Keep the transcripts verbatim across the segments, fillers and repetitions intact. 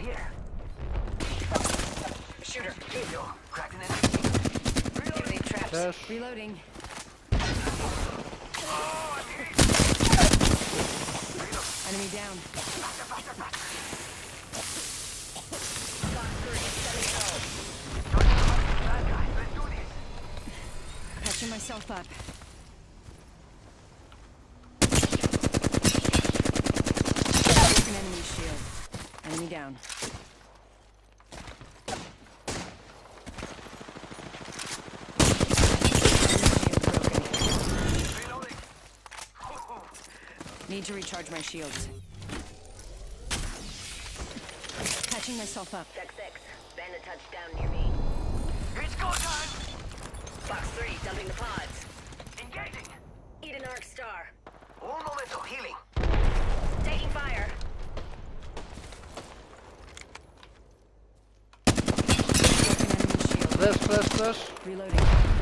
here. Shooter. Here you go. Cracked an enemy. Giving traps. Yes. Reloading. Enemy down. Patching myself up. Broken enemy shield. Enemy down. Need to recharge my shields. Patching myself up. Sec six. Bandit touchdown near me. It's go time! Fox three, dumping the pods. Engaging! Eat an arc star. Un momento, healing. Taking fire. Broken enemy shield. Flash, flash, flash. Reloading.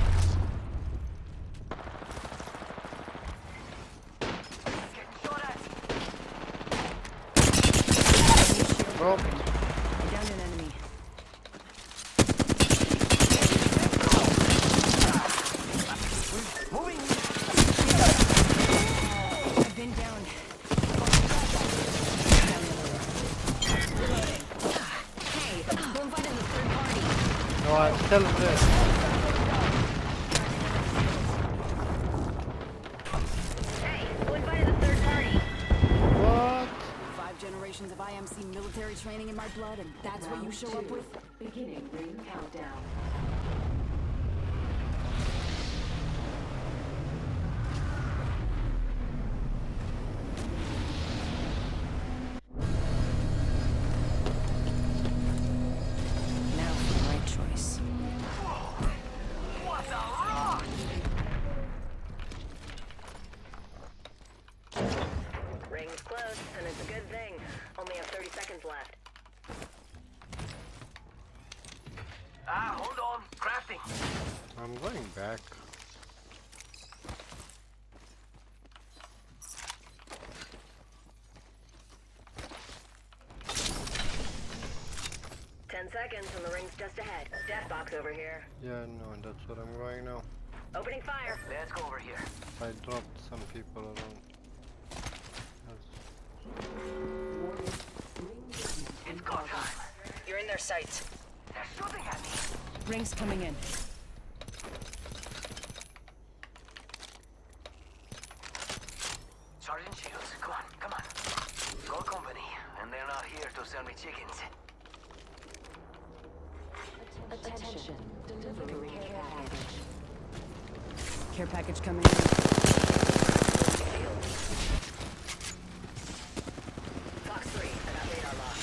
Getting shot at. Enemy shield. Drop. I downed an enemy. Moving! I've been downed. Down the other way. Reloading. Hey, who invited the third party? No, I'm still there. Hey, who invited the third party? What? Five generations of I M C military training in my blood, and that's what you show up with? Beginning ring countdown. Now for the right choice. What a rock! Ring's close, and it's a good thing. Only have thirty seconds left. Ah, hold on. Crafting. I'm going back. Ten seconds, and the ring's just ahead. Death box over here. Yeah, no, that's what I'm going now. Opening fire. Let's go over here. I dropped some people around. That's- It's go time. You're in their sights. They're shooting at me. Rings coming in. Sergeant Shields, come on, come on. Gold company, and they're not here to sell me chickens. Attention. Delivering care package. Care package coming in. Fox three, I got radar lock.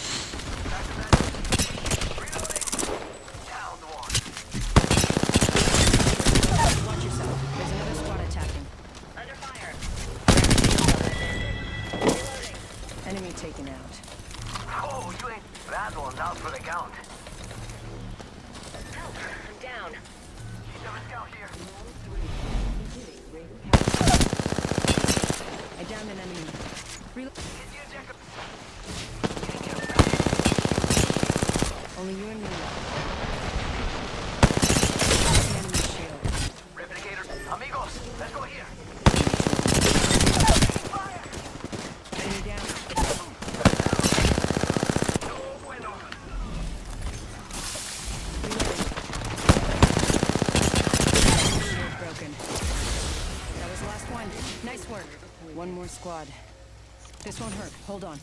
Reloading. Down one. Watch yourself. There's another squad attacking. Under fire. Reloading. Enemy taken out. Oh, you ain't that one down for the count. Help, I'm down. He's a scout here. Beginning ring countdown. I downed an enemy. Relo- Get you, Jacob. Only you and me. Enemy shield. Replicator. Amigos, let's go here. Fire! Enemy down. No bueno. Shield broken. That was the last one. Nice work. One more squad. This won't hurt. Hold on.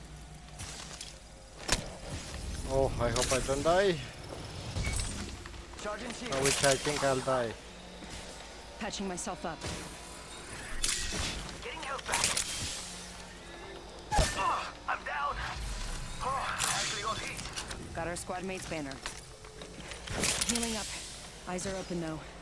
Oh, I hope I don't die. Sergeant Uh, Shields. which I think I'll die. Patching myself up. Getting health back. Oh, I'm down. Oh, I actually got hit. Got our squad mate's banner. Healing up. Eyes are open though.